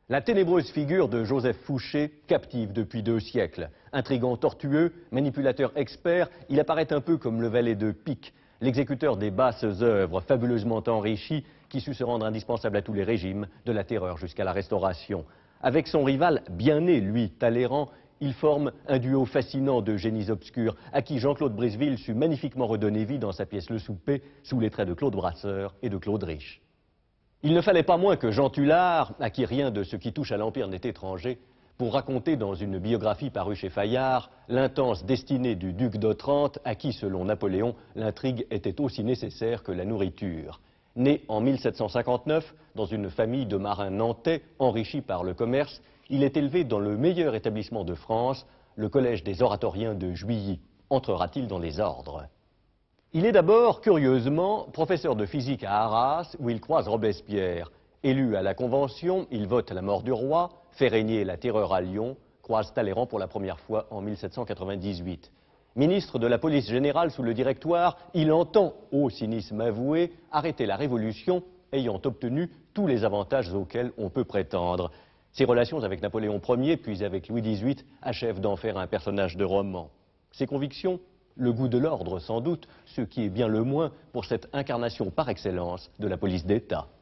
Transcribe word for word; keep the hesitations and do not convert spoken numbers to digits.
La ténébreuse figure de Joseph Fouché, captive depuis deux siècles. Intrigant tortueux, manipulateur expert, il apparaît un peu comme le valet de pique, l'exécuteur des basses œuvres fabuleusement enrichies qui sut se rendre indispensable à tous les régimes, de la Terreur jusqu'à la Restauration. Avec son rival, bien né, lui, Talleyrand, il forme un duo fascinant de génies obscurs, à qui Jean-Claude Briseville sut magnifiquement redonner vie dans sa pièce Le Souper, sous les traits de Claude Brasseur et de Claude Rich. Il ne fallait pas moins que Jean Tullard, à qui rien de ce qui touche à l'Empire n'est étranger, pour raconter dans une biographie parue chez Fayard l'intense destinée du duc d'Otrante, à qui, selon Napoléon, l'intrigue était aussi nécessaire que la nourriture. Né en mille sept cent cinquante-neuf, dans une famille de marins nantais, enrichis par le commerce, il est élevé dans le meilleur établissement de France, le Collège des oratoriens de Juilly. Entrera-t-il dans les ordres? Il est d'abord, curieusement, professeur de physique à Arras, où il croise Robespierre. Élu à la Convention, il vote la mort du roi, fait régner la terreur à Lyon, croise Talleyrand pour la première fois en mille sept cent quatre-vingt-dix-huit. Ministre de la police générale sous le Directoire, il entend, au cynisme avoué, arrêter la Révolution, ayant obtenu tous les avantages auxquels on peut prétendre. Ses relations avec Napoléon Ier, puis avec Louis dix-huit, achèvent d'en faire un personnage de roman. Ses convictions? Le goût de l'ordre, sans doute, ce qui est bien le moins pour cette incarnation par excellence de la police d'État.